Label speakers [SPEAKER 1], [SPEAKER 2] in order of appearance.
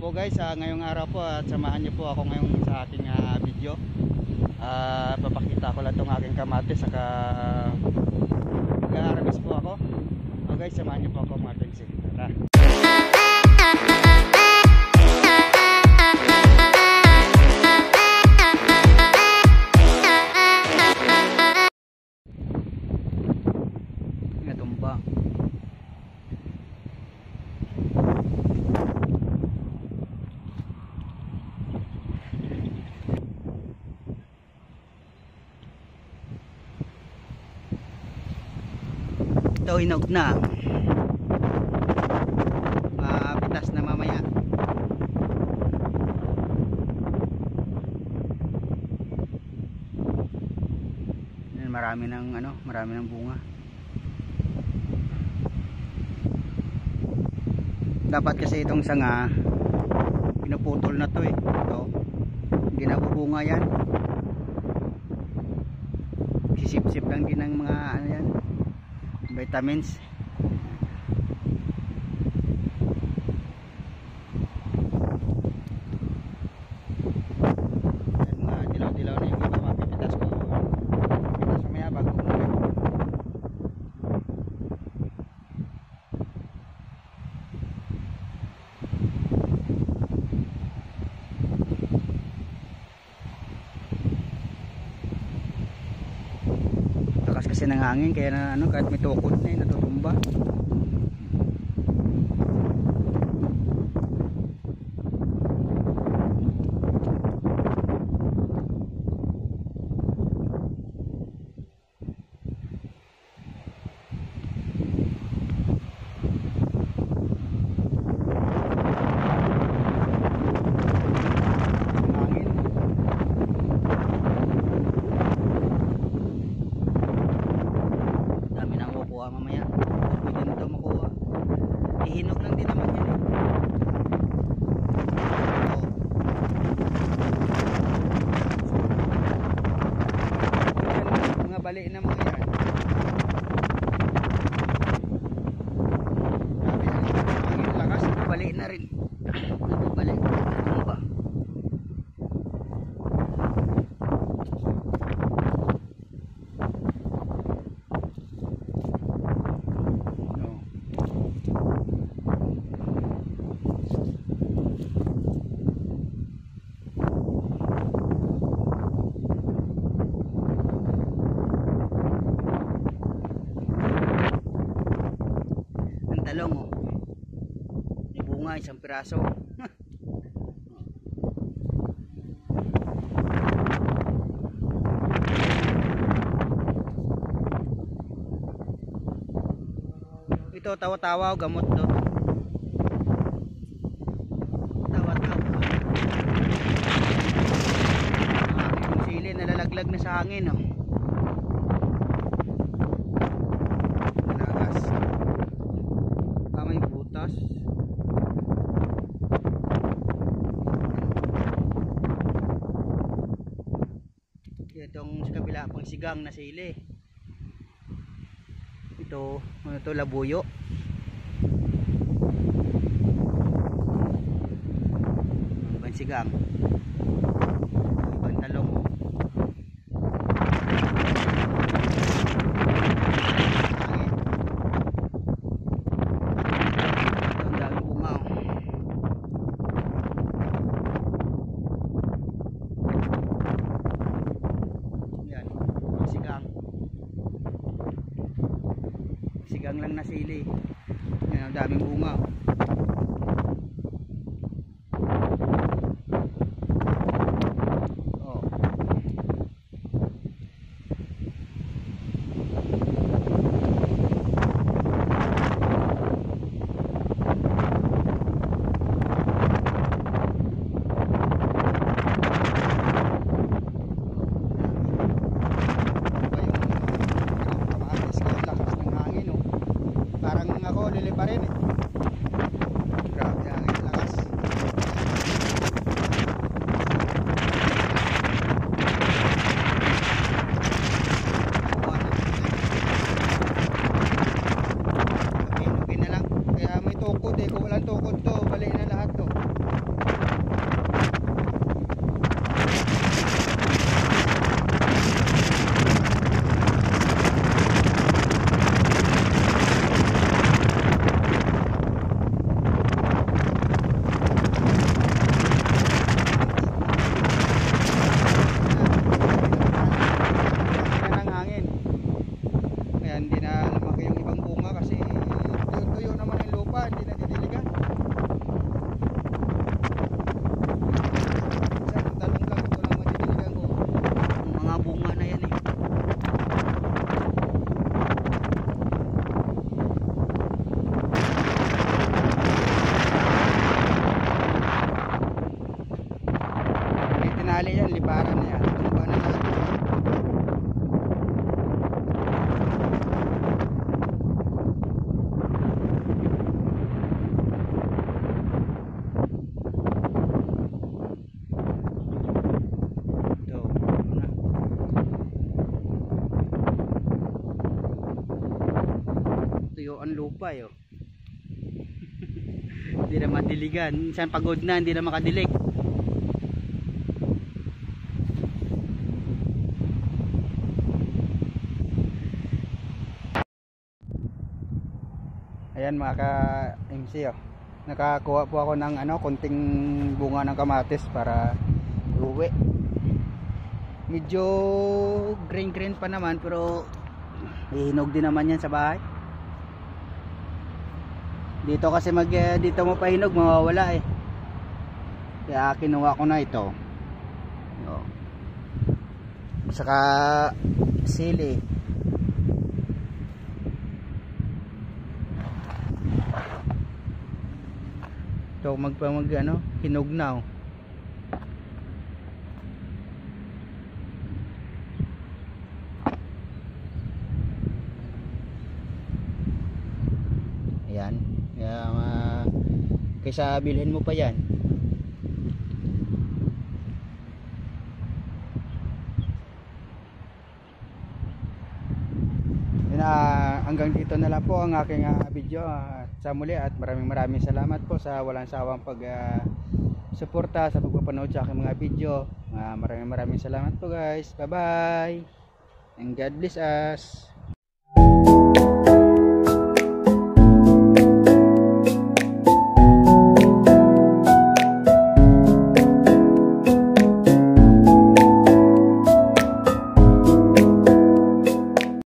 [SPEAKER 1] po guys, ngayong araw po at samahan niyo po ako ngayon sa aking video. Papakita ko lang itong aking kamatis saka mag-harvest po ako. So guys, samahan niyo po ako mga tensi. Tara. Natumba. Ito hinog na, mapitas na mamaya. Marami ng bunga. Dapat kasi itong sanga pinuputol na to ito hindi na bubunga yan, sisip-sip lang din ng mga yan vitamins. Mga dilaw-dilaw na yung iba, mapipitas ko. Pitas mamaya bago umuwi. Lakas kasi ng hangin kaya na kahit may tukod na natutumba. Mamaya pwede na ito makuha, ihinog lang din naman yan mga bali na mga yan. Ang lakas, bali na rin, bali tumba. Talong may bunga, isang piraso. Ito tawa-tawa o gamot to. Tawa-tawa yung sili nalalaglag na sa hangin may butas. Itong sa kabila pang sigang na sili. Ito labuyo. Pang sigang. Ibang talong. Sigang lang na sili. Yan, ang daming bunga. Lili pa rin grabe ang lakas. Okay na lang. Kaya may tukod kung walang tukod to, bali na lahat to. tagumpay oh. Hindi na madiligan. Minsan pagod na, hindi na makadilig. Ayan mga ka-MC oh. Nakakuha po ako ng konting bunga ng kamatis para uwi. Medyo green pa naman pero hinog din naman yan sa bahay. Dito kasi dito mo pa hinog mawawala eh. Kaya kinuha ko na ito. Oh. Saka sili. So hinog na oh. Ayan. Kaysa bilhin mo pa yan. Hanggang dito na lang po ang aking video at sa muli at maraming salamat po sa walang sawang pag suporta sa pagpapanood sa aking mga video. Maraming salamat po guys. Bye bye and God bless us.